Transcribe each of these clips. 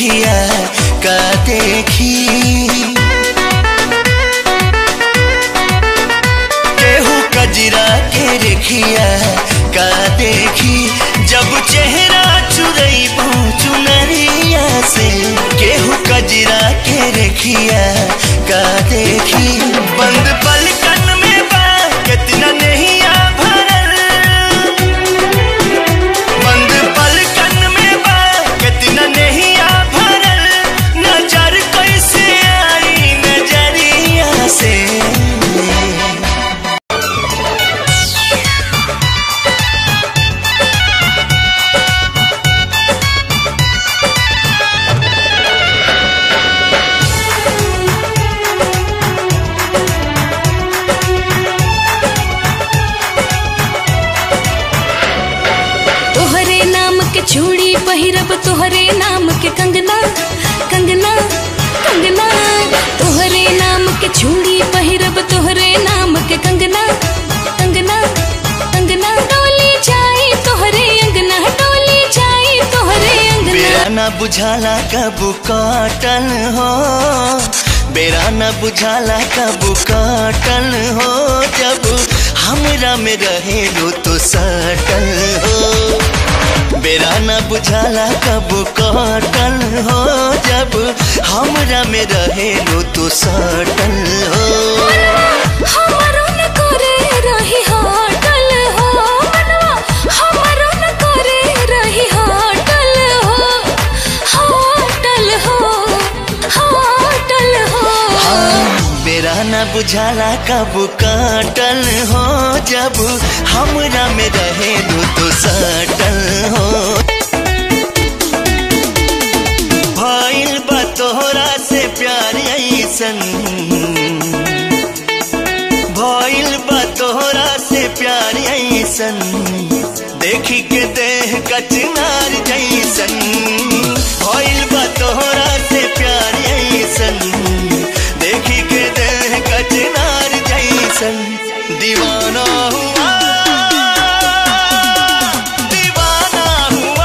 रेखिया का देखी, केहू कजरा के रेखिया का देखी। जब चेहरा चुरैबू चुनरिया से, केहू कजरा के रेखिया का देखी। बंद पलकन में बा कितना नहिया भरल, बंद पलकन में बा कितना नहिया भरल। नजर कैसे आई नजरिया से, चूड़ी पहिरब तोहरे नाम के कंगना, कंगना कंगना। तोहरे नाम के चूड़ी पहिरब तोहरे नाम के कंगना, कंगना कंगना। डोली जाई तोहरे अंगना, डोली जाई तोहरे अंगना। बेरा ना बुझाला कब काटल हो, बेरा ना बुझाला कब काटल हो। जब हमरा में रहे लो तो सटल हो, बेरा न बुझाला कब काटल हो। जब हमरा में रहे लो तो सटल हो। हमरो न करे रही होटल हो, हमरो न करे रही होटल हो, होटल हो, होटल हो। बेरा न बुझाला कब काटल हो। जब हमरा में रहे लो तो सटल हो। भइल बा तोहरा से प्यार ऐसन, भइल बा तोहरा से प्यार ऐसन। देखी के देह कचनार जैसन, भइल बा तोहरा से प्यार ऐसन। देखी के देह कचनार जैसन। दीवाना हुआ, दीवाना हुआ,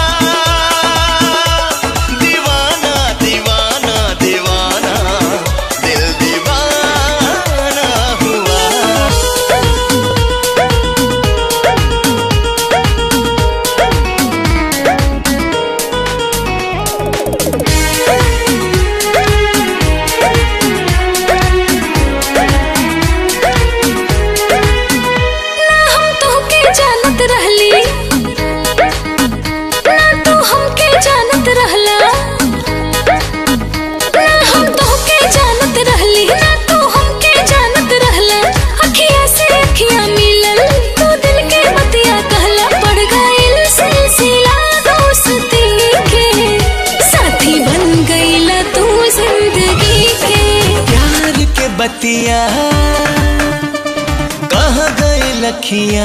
दीवाना दीवाना दीवाना, दिल दीवाना हुआ। बतिया कहाँ गए लखिया,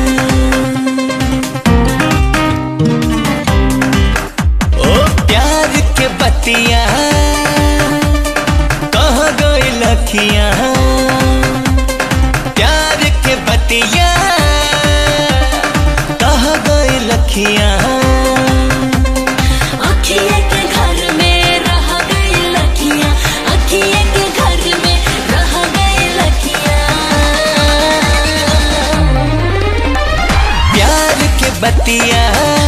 ओ प्यार के बतिया कहाँ गए लखिया। प्यार के बतिया कहाँ गए लखिया। बतिया